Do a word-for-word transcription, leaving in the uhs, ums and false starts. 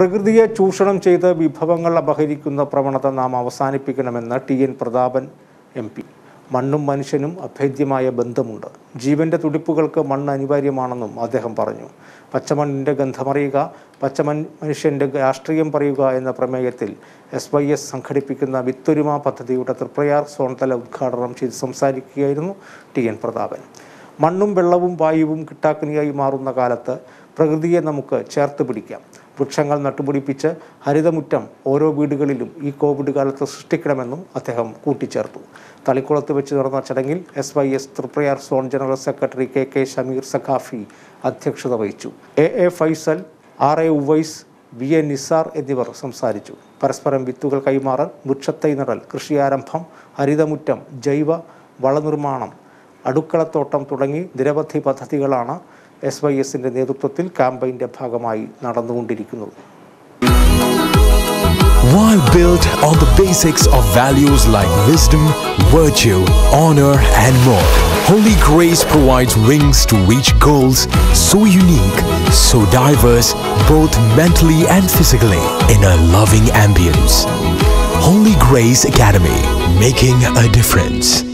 പ്രകൃതിയെ ചൂഷണം ചെയ്ത് വിഭവങ്ങൾ അപഹരിക്കുന്ന പ്രവണത നാം അവസാനിപ്പിക്കണമെന്ന് T N Prathapan M P. മണ്ണും മനുഷ്യനും അഭേദ്യമായ ബന്ധമുണ്ട്. ജീവൻ്റെ തുടിപ്പുകൾക്ക് മണ്ണ് അനിവാര്യമാണെന്നും അദ്ദേഹം പറഞ്ഞു. പച്ചമണ്ണിൻ്റെ ഗന്ധമറിയുക, പച്ചമൺ മനുഷ്യൻ്റെ രാഷ്ട്രീയം പറയുക എന്ന പ്രമേയത്തിൽ എസ് വൈ എസ് സംഘടിപ്പിക്കുന്ന വിത്തൊരുമ പദ്ധതിയുടെ തൃപ്രയാർ സോൺതല ഉദ്ഘാടനം ചെയ്ത് സംസാരിക്കുകയായിരുന്നു ടി എൻ പ്രതാപൻ. മണ്ണും വെള്ളവും വായുവും കിട്ടാക്കനിയായി മാറുന്ന കാലത്ത് പ്രകൃതിയെ നമുക്ക് ചേർത്ത് പിടിക്കാം. വൃക്ഷങ്ങൾ നട്ടുപിടിപ്പിച്ച് ഹരിതമുറ്റം ഓരോ വീടുകളിലും ഈ കോവിഡ് കാലത്ത് സൃഷ്ടിക്കണമെന്നും അദ്ദേഹം കൂട്ടിച്ചേർത്തു. തളിക്കുളത്ത് വെച്ച് നടന്ന ചടങ്ങിൽ S Y S Triprayar zone general secretary K K Shameer Saqafi അധ്യക്ഷത വഹിച്ചു. A A Faisal, R A Uvais, V A Nisar എന്നിവർ സംസാരിച്ചു. പരസ്പരം വിത്തുകൾ കൈമാറൽ, വൃക്ഷത്തൈ നടൽ, കൃഷിയാരംഭം, ഹരിതമുറ്റം, ജൈവ വളനിർമ്മാണം, അടുക്കളത്തോട്ടം തുടങ്ങി നിരവധി പദ്ധതികളാണ് എസ് വൈ എസിൻ്റെ നേതൃത്വത്തിൽ ക്യാമ്പയിൻ്റെ ഭാഗമായി നടന്നുകൊണ്ടിരിക്കുന്നത്. While built on the basics of values like wisdom, virtue, honor and more, Holy Grace provides wings to reach goals so unique, so diverse, both mentally and physically, in a loving ambience. Holy Grace Academy, making a difference.